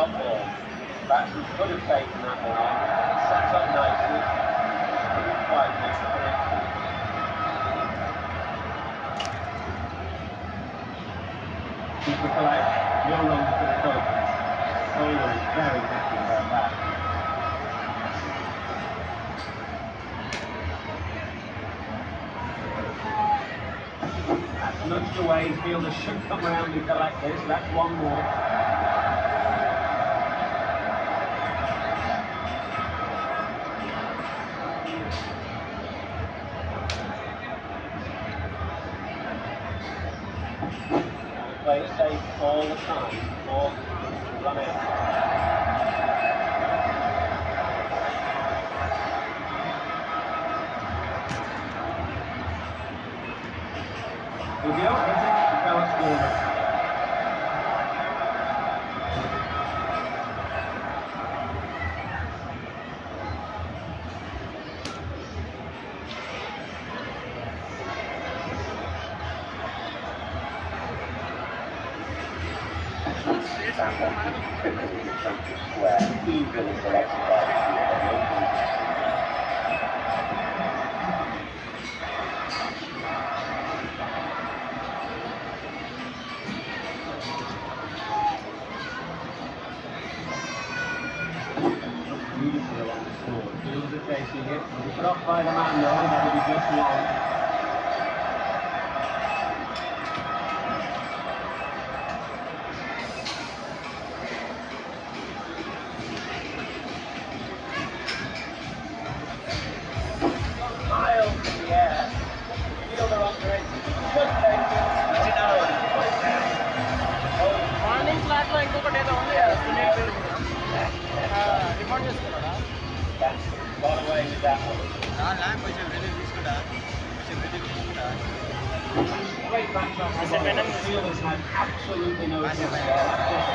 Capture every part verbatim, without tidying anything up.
dot ball. Batsman could have taken that one on. Sets up nicely. Didn't quite miss the connection. Keeper collects. No runs for the Cobras. Bowler is very happy about that. That's nudged away. Fielder should come around and collect this. That's one more. Play it safe all the time or run out. Here we go, the Palace corner. Square, eagerly selected by the fielder. Looks beautiful along the score. Fields are chasing it. Put off by the man though, that will be just one. Got away with that one. Great match on the ball. The Steelers had absolutely no chance there.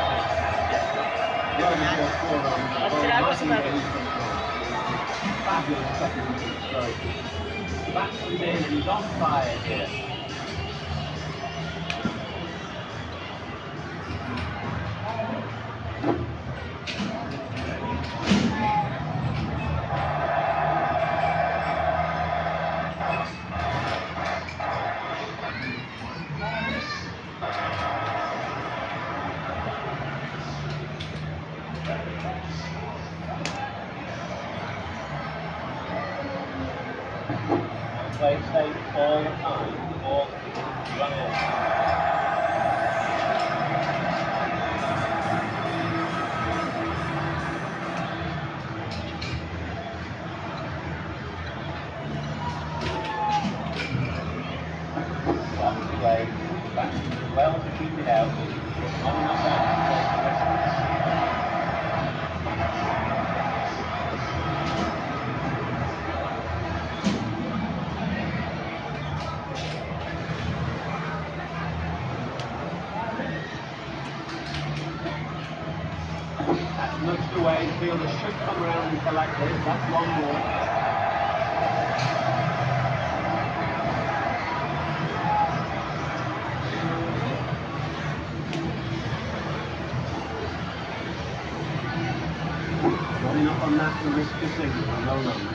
Fabulous second stroke. The batsman's in and he's on fire here. Play it safe all the time, or run out. Lots of play, batsman well to keep it out. Not enough out. That's nudged away, the fielder should come around and collect this, that's one more. Not enough on that to risk a signal, no run.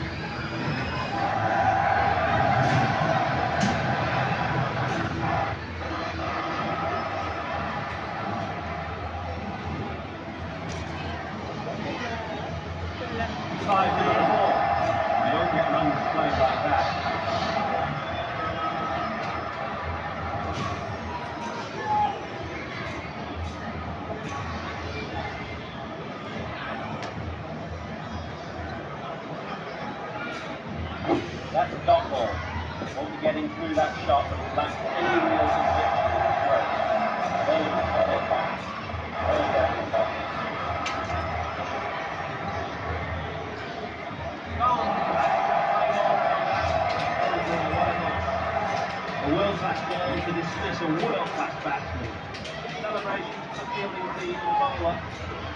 Five minutes more. You don't get runs played like that. That's a dot ball. Won't be getting through that shot, but it's back to any real position to the throw. Bowling got it back. Bowling got it back. A world-class goal to dismiss a world-class batsman. Celebrations for the fielding team and bowler.